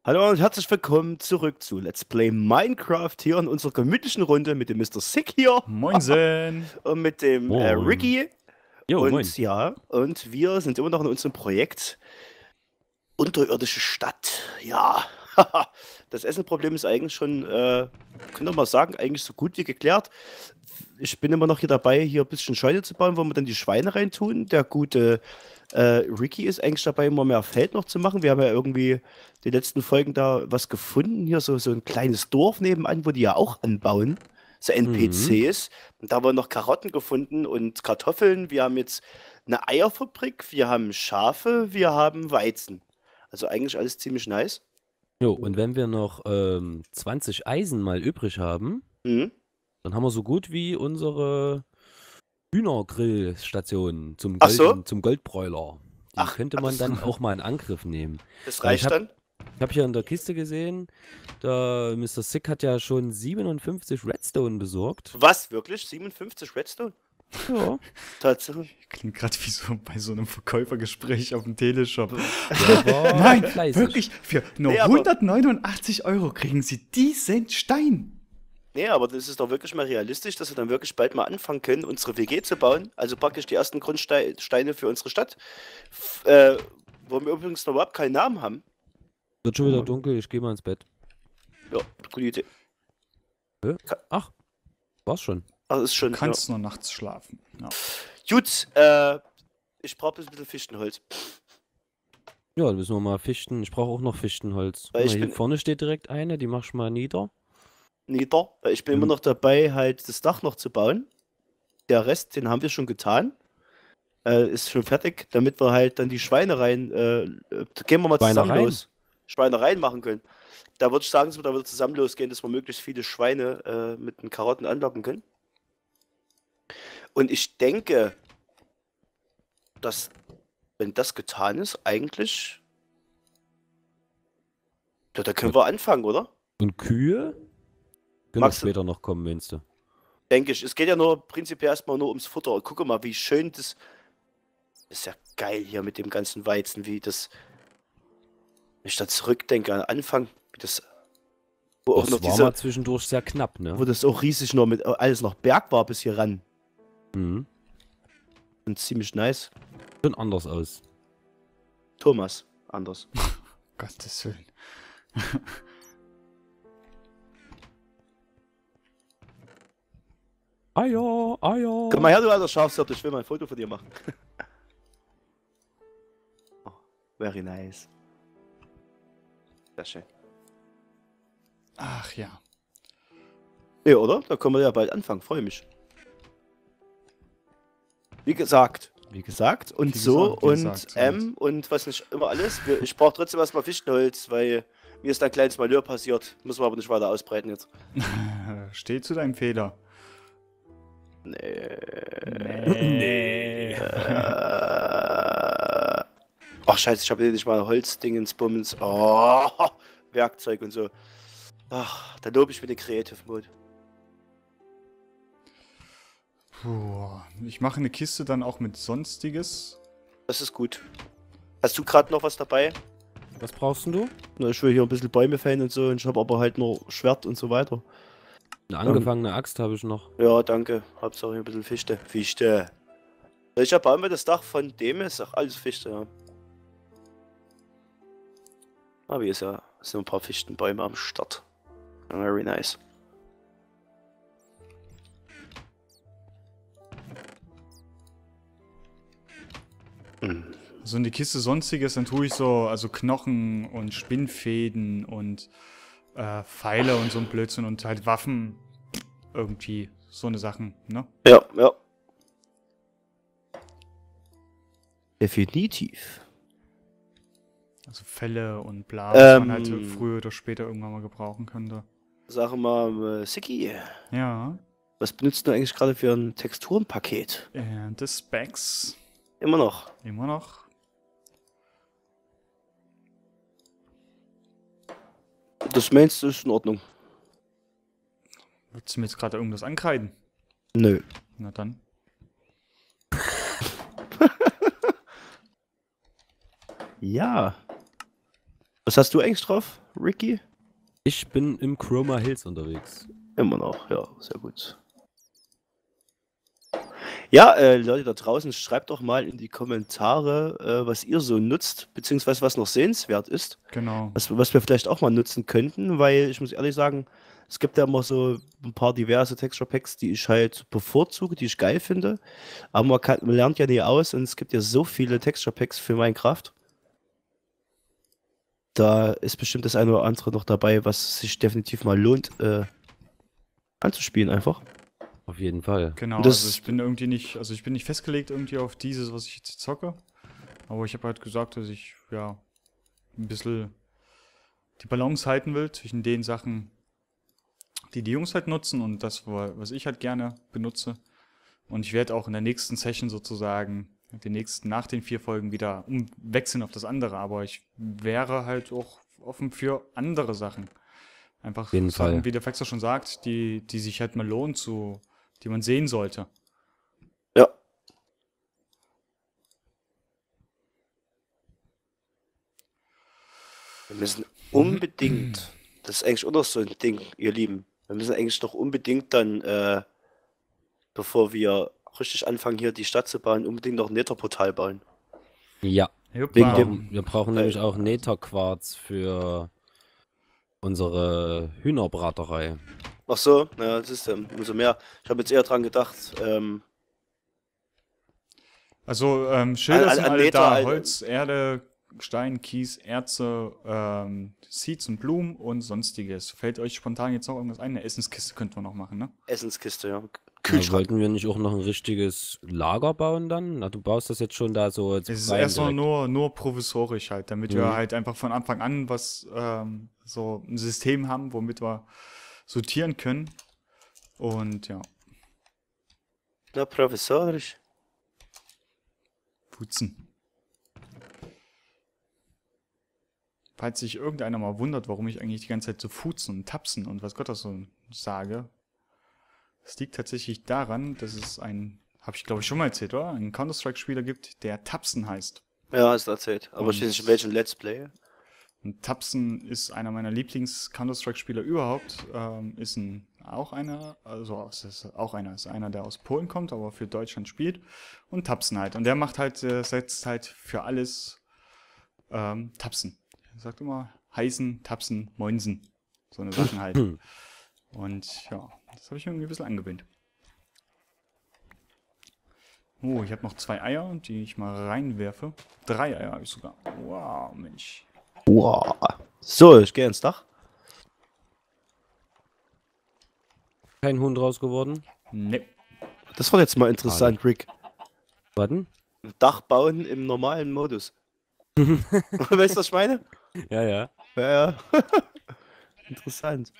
Hallo und herzlich willkommen zurück zu Let's Play Minecraft hier in unserer gemütlichen Runde mit dem Mr. Sick hier Moinsen! und mit dem Moin. Ricky. Jo, moin. Und ja, und wir sind immer noch in unserem Projekt Unterirdische Stadt. Ja, das Essenproblem ist eigentlich schon, können wir mal sagen, eigentlich so gut wie geklärt. Ich bin immer noch hier dabei, hier ein bisschen Scheune zu bauen, wo wir dann die Schweine reintun. Der gute Ricky ist eigentlich dabei, immer mehr Feld noch zu machen. Wir haben ja irgendwie die letzten Folgen da was gefunden, hier so ein kleines Dorf nebenan, wo die ja auch anbauen, so NPCs. Und da haben wir noch Karotten gefunden und Kartoffeln. Wir haben jetzt eine Eierfabrik, wir haben Schafe, wir haben Weizen. Also eigentlich alles ziemlich nice. Jo, und wenn wir noch 20 Eisen mal übrig haben, Mhm. dann haben wir so gut wie unsere Hühnergrillstation zum Ach so? zum Goldbräuler. Die Ach, könnte man dann auch mal in Angriff nehmen. Das Weil ich reicht dann? Ich habe hier in der Kiste gesehen, der Mr. Sick hat ja schon 57 Redstone besorgt. Was, wirklich? 57 Redstone? Ja. Tatsächlich. Klingt gerade wie so bei so einem Verkäufergespräch auf dem Teleshop. Nein, Nein, wirklich, für nur Nee, aber- 189 € kriegen Sie diesen Stein. Nee, aber das ist doch wirklich mal realistisch, dass wir dann wirklich bald mal anfangen können, unsere WG zu bauen. Also praktisch die ersten Grundsteine für unsere Stadt. Wo wir übrigens noch überhaupt keinen Namen haben. Wird schon wieder dunkel, ich gehe mal ins Bett. Ja, gute Idee. Ach, war's schon. Also ist schon. Du kannst nur nachts schlafen. Ja. Ja. Gut, ich brauche ein bisschen Fichtenholz. Ja, dann müssen wir mal fichten. Ich brauche auch noch Fichtenholz. Weil Guck ich mal, hier bin- vorne steht direkt eine, die mach ich mal nieder. Nieder. Weil ich bin immer noch dabei, halt das Dach noch zu bauen. Der Rest, den haben wir schon getan. Ist schon fertig, damit wir halt dann die Schweinereien, gehen wir mal zusammen Schweinereien? los. Schweinereien machen können. Da würde ich sagen, dass wir da wieder zusammen losgehen, dass wir möglichst viele Schweine mit den Karotten anlocken können. Und ich denke, dass, wenn das getan ist, eigentlich, ja, da können wir anfangen, oder? Und Kühe? Können Magst du- später noch kommen, meinst du? Denke ich. Es geht ja nur prinzipiell erstmal nur ums Futter. Und gucke mal, wie schön das. Ist ja geil hier mit dem ganzen Weizen, wie das. Wenn ich da zurückdenke an Anfang, wie das. Wo auch Das noch war diese. mal zwischendurch sehr knapp, ne? Wo das auch riesig noch mit alles noch Berg war bis hier ran. Mhm. Und ziemlich nice. Schon anders aus. Thomas, anders. Gottes Willen. Eier, Eier. Komm mal her, du alter Schafshirt, ich will mal ein Foto von dir machen. Oh, very nice. Sehr schön. Ach ja. Ja, oder? Da können wir ja bald anfangen, freue mich. Wie gesagt. Und Wie so gesagt, wie und gesagt, und was nicht immer alles. Ich brauche trotzdem erstmal Fichtenholz, weil mir ist ein kleines Malheur passiert. Müssen wir aber nicht weiter ausbreiten jetzt. Steh zu deinem Fehler. Nee. Nee. Ach scheiße, ich habe hier nicht mal Holzdingens, Bummens. Oh, Werkzeug und so. Ach, da lobe ich mir den Creative Mode. Puh, ich mache eine Kiste dann auch mit Sonstiges. Das ist gut. Hast du gerade noch was dabei? Was brauchst denn du? Na, ich will hier ein bisschen Bäume fällen und so. Und ich habe aber halt nur Schwert und so weiter. Eine angefangene Axt habe ich noch. Ja, danke. Hauptsache hier ein bisschen Fichte. Fichte. Welcher Baum wird das Dach von dem ist? Ach, alles Fichte, ja. Aber hier ist ja sind ein paar Fichtenbäume am Start. Very nice. So in die Kiste Sonstiges, dann tue ich so, also Knochen und Spinnfäden und Pfeile und so ein Blödsinn und halt Waffen. Irgendwie so eine Sachen, ne? Ja, ja. Definitiv. Also Fälle und bla, was man halt so Ähm. früher oder später irgendwann mal gebrauchen könnte. Sag mal, Siki, Ja, was benutzt du eigentlich gerade für ein Texturenpaket? das Specs Immer noch. immer noch. Das meinst du ist in Ordnung? Würdest du mir jetzt gerade irgendwas ankreiden? Nö. Na dann. Ja. Was hast du eigentlich drauf, Ricky? Ich bin im Chroma Hills unterwegs. Immer noch, ja, sehr gut. Ja, Leute da draußen, schreibt doch mal in die Kommentare, was ihr so nutzt, beziehungsweise was noch sehenswert ist. Genau. Was wir vielleicht auch mal nutzen könnten, weil ich muss ehrlich sagen, es gibt ja immer so ein paar diverse Texture Packs, die ich halt bevorzuge, die ich geil finde. Aber man lernt ja nie aus und es gibt ja so viele Texture Packs für Minecraft. Da ist bestimmt das eine oder andere noch dabei, was sich definitiv mal lohnt, anzuspielen einfach. Auf jeden Fall. Genau, Und das- also ich bin irgendwie nicht, also ich bin nicht festgelegt irgendwie auf dieses, was ich jetzt zocke. Aber ich habe halt gesagt, dass ich, ja, ein bisschen die Balance halten will zwischen den Sachen, die die Jungs halt nutzen und das, was ich halt gerne benutze. Und ich werde auch in der nächsten Session sozusagen, nach den 4 Folgen wieder umwechseln auf das andere. Aber ich wäre halt auch offen für andere Sachen. Einfach Auf jeden Sachen, Fall. wie der Fexer schon sagt, die sich halt mal lohnen die man sehen sollte. Ja. Wir müssen unbedingt, das ist eigentlich auch noch so ein Ding, ihr Lieben, wir müssen eigentlich doch unbedingt dann, bevor wir richtig anfangen, hier die Stadt zu bauen, unbedingt noch ein Netherportal bauen. Ja. Jupp, Wegen ähm, dem- Wir brauchen nämlich auch Netherquarz für unsere Hühnerbraterei. Ach so, ja, das ist umso mehr. Ich habe jetzt eher dran gedacht, Also Schilder An- sind an alle Nether, da. Alter. Holz, Erde, Stein, Kies, Erze, Seeds und Blumen und sonstiges. Fällt euch spontan jetzt noch irgendwas ein? Eine Essenskiste könnten wir noch machen, ne? Essenskiste, ja. Na, Kühlschrank. wollten wir nicht auch noch ein richtiges Lager bauen dann? Na, du baust das jetzt schon da so Es ist rein erstmal direkt. nur provisorisch halt, damit wir Mhm. halt einfach von Anfang an so ein System haben, womit wir sortieren können. Und ja, Na, provisorisch. putzen. Falls sich irgendeiner mal wundert, warum ich eigentlich die ganze Zeit so futzen und tapsen und was Gott das so sage, das liegt tatsächlich daran, dass es habe ich glaube ich schon mal erzählt, oder? Einen Counter-Strike-Spieler gibt, der Tapsen heißt. Ja, hast du erzählt. Aber ich weiß nicht, in Und- welchem Let's Play. Und Tapsen ist einer meiner Lieblings-Counter-Strike-Spieler überhaupt. Ist ist einer, der aus Polen kommt, aber für Deutschland spielt. Und Tapsen halt. Und der macht halt, setzt halt für alles Tapsen. Er sagt immer heißen, Tapsen, Moinsen. So eine Sachen halt. Und ja, das habe ich mir irgendwie ein bisschen angewöhnt. Oh, ich habe noch 2 Eier, die ich mal reinwerfe. 3 Eier habe ich sogar. Wow, Mensch. Wow. So, ich gehe ins Dach. Kein Huhn draus geworden. Ne. Das war jetzt mal interessant, Rick. Warten. Dach bauen im normalen Modus. Weißt du, was ich meine? Ja, ja. Ja, ja. Interessant.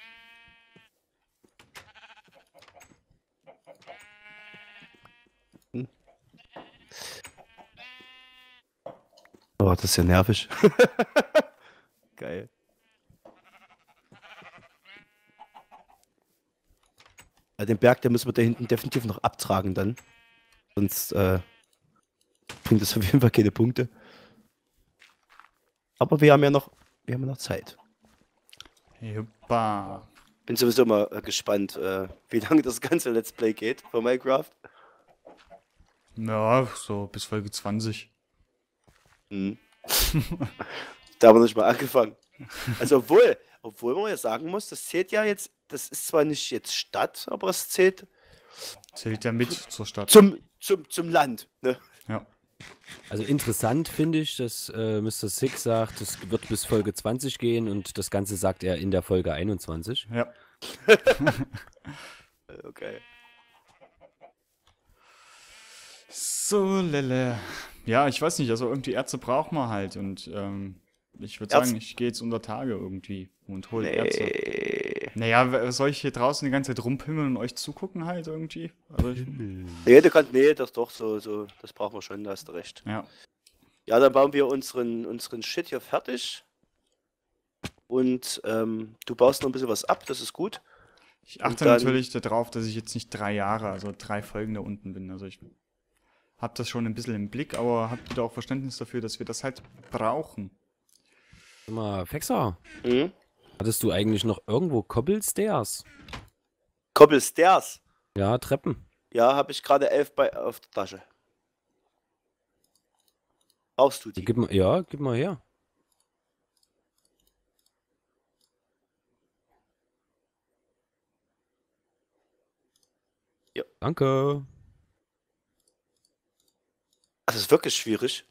Oh, das ist ja nervig. Geil. Ja, den Berg, den müssen wir da hinten definitiv noch abtragen dann. Sonst bringt das auf jeden Fall keine Punkte. Aber wir haben ja noch Zeit. Juppa. Bin sowieso mal gespannt, wie lange das ganze Let's Play geht von Minecraft. Ja, so bis Folge 20. Hm. Da haben wir nicht mal angefangen. Also obwohl man ja sagen muss, das zählt ja jetzt, das ist zwar nicht jetzt Stadt, aber es zählt Zählt ja mit zur Stadt. zum Land. Ne? Ja. Also interessant finde ich, dass Mr. Six sagt, es wird bis Folge 20 gehen und das Ganze sagt er in der Folge 21. Ja. Okay. So, Lele. Ja, ich weiß nicht, also irgendwie Erze braucht man halt und ich würde Erz- sagen, ich gehe jetzt unter Tage irgendwie und hole Erze. Nee. Naja, soll ich hier draußen die ganze Zeit rumpimmeln und euch zugucken halt irgendwie? Also Nee, das doch so, das brauchen wir schon, da hast du recht. ja. Ja, dann bauen wir unseren Shit hier fertig. Und du baust noch ein bisschen was ab, das ist gut. Ich achte dann- natürlich darauf, dass ich jetzt nicht 3 Jahre, also 3 Folgen da unten bin. Also ich habe das schon ein bisschen im Blick, aber habe wieder auch Verständnis dafür, dass wir das halt brauchen. Sag mal, Fexer, Mhm. Hattest du eigentlich noch irgendwo Cobblestairs? Cobblestairs. Ja, Treppen. Ja, habe ich gerade 11 auf der Tasche. Brauchst du die? Gib mal her. Ja. Danke. Das ist wirklich schwierig.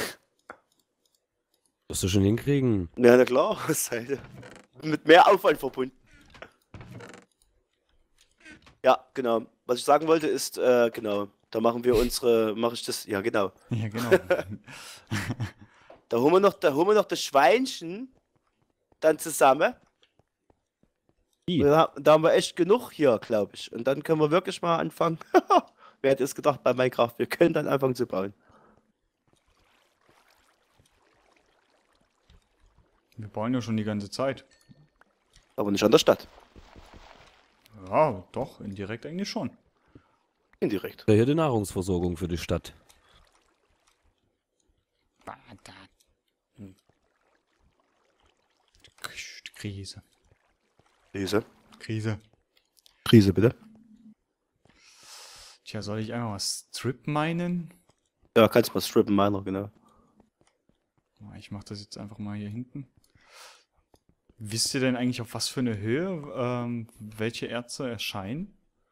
Wirst du schon hinkriegen. Ja, na klar. ist halt mit mehr Aufwand verbunden. Ja, genau. Was ich sagen wollte ist, genau, da mache ich das, ja genau. Ja, genau. Da holen wir noch das Schweinchen dann zusammen. Da haben wir echt genug hier, glaube ich. Und dann können wir wirklich mal anfangen. Wer hätte es gedacht bei Minecraft? Wir können dann anfangen zu bauen. Wir bauen ja schon die ganze Zeit. Aber nicht an der Stadt. Ja, doch, indirekt eigentlich schon. Indirekt. Ja, hier die Nahrungsversorgung für die Stadt. Krise. Krise. Krise. Krise, bitte. Tja, soll ich einfach mal Strip minen? Ja, kannst mal strippen, meiner, genau. Ich mache das jetzt einfach mal hier hinten. Wisst ihr denn eigentlich, auf was für eine Höhe welche Erze erscheinen?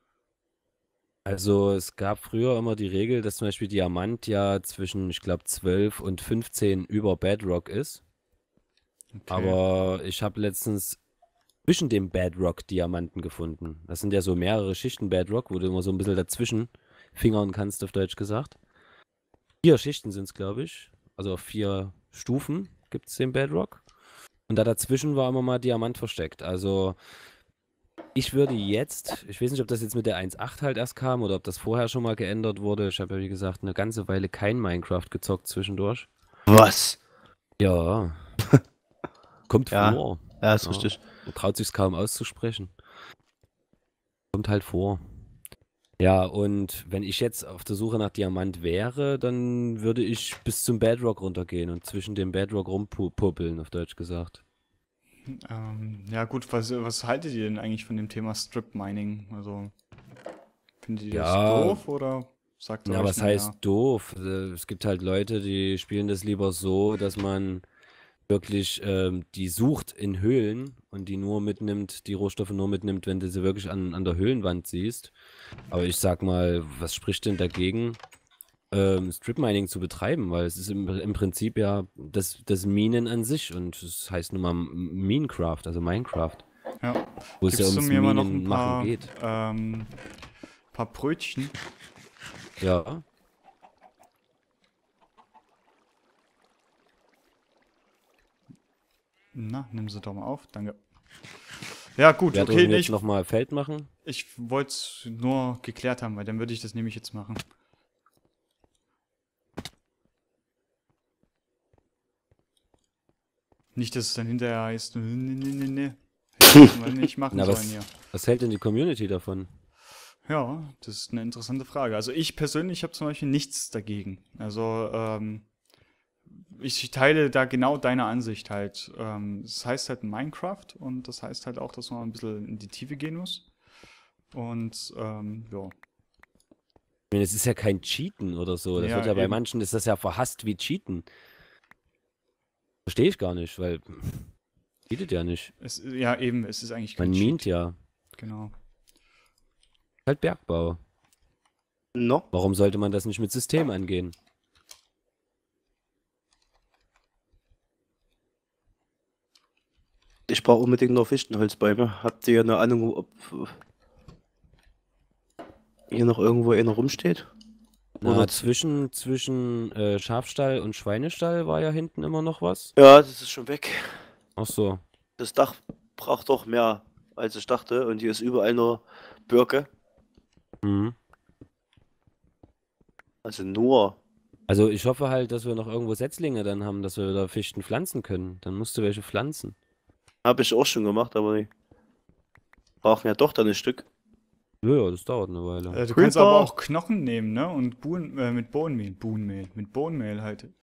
Also es gab früher immer die Regel, dass zum Beispiel Diamant ja zwischen, ich glaube, 12 und 15 über Bedrock ist. Okay. Aber ich habe letztens zwischen dem Bedrock-Diamanten gefunden. Das sind ja so mehrere Schichten Bedrock, wo du immer so ein bisschen dazwischen fingern kannst, auf Deutsch gesagt. 4 Schichten sind es, glaube ich. Also auf 4 Stufen gibt es den Bedrock. Und da dazwischen war immer mal Diamant versteckt. Also ich würde jetzt, ich weiß nicht, ob das jetzt mit der 1.8 halt erst kam oder ob das vorher schon mal geändert wurde. Ich habe ja, wie gesagt, eine ganze Weile kein Minecraft gezockt zwischendurch. Was? Ja. Kommt Ja, vor. Ja, ist Ja. richtig. Man traut sich kaum auszusprechen. Kommt halt vor. Ja, und wenn ich jetzt auf der Suche nach Diamant wäre, dann würde ich bis zum Bedrock runtergehen und zwischen dem Bedrock rumpuppeln, auf Deutsch gesagt. Ja gut, was haltet ihr denn eigentlich von dem Thema Strip Mining? Also, findet ihr das Ja. doof oder sagt ihr Ja, euch, was heißt doof? Es gibt halt Leute, die spielen das lieber so, dass man wirklich die sucht in Höhlen und die nur mitnimmt, die Rohstoffe nur mitnimmt, wenn du sie wirklich an der Höhlenwand siehst. Aber ich sag mal, was spricht denn dagegen, Strip Mining zu betreiben? Weil es ist im Prinzip ja das Minen an sich und es heißt nun mal Minecraft, also Minecraft, Ja. wo es ja Gibst du ums mir mal noch ein Minen machen paar, geht. paar Brötchen? Ja. Na, nimm sie doch mal auf, danke. Ja gut, Wer okay, jetzt ich nochmal Feld machen? wollte es nur geklärt haben, weil dann würde ich das nämlich jetzt machen. Nicht, dass es dann hinterher heißt, nee. Hätten wir nicht machen Na, sollen hier. was hält denn die Community davon? Ja, das ist eine interessante Frage. Also ich persönlich habe zum Beispiel nichts dagegen. Also ich teile da genau deine Ansicht halt. Das heißt halt Minecraft und das heißt halt auch, dass man ein bisschen in die Tiefe gehen muss. Und ja. Ich meine, es ist ja kein Cheaten oder so. Das Ja, wird ja bei eben. manchen ist das ja verhasst wie Cheaten. Verstehe ich gar nicht, weil cheatet ja nicht. Ja, eben, es ist eigentlich kein Man Cheat. mint ja. Genau. Halt Bergbau. No? Warum sollte man das nicht mit System angehen? Ich brauche unbedingt noch Fichtenholzbäume. Habt ihr eine Ahnung, ob hier noch irgendwo einer rumsteht? Na, Oder zwischen Schafstall und Schweinestall war ja hinten immer noch was. Ja, das ist schon weg. Ach so. Das Dach braucht doch mehr, als ich dachte. Und hier ist überall nur Birke. Mhm. Also nur. Also ich hoffe halt, dass wir noch irgendwo Setzlinge dann haben, dass wir wieder Fichten pflanzen können. Dann musst du welche pflanzen. Habe ich auch schon gemacht, aber die brauchen ja doch dann ein Stück. Ja, das dauert eine Weile. Du kannst aber Creeper. auch Knochen nehmen, ne? Und mit Bohnenmehl halt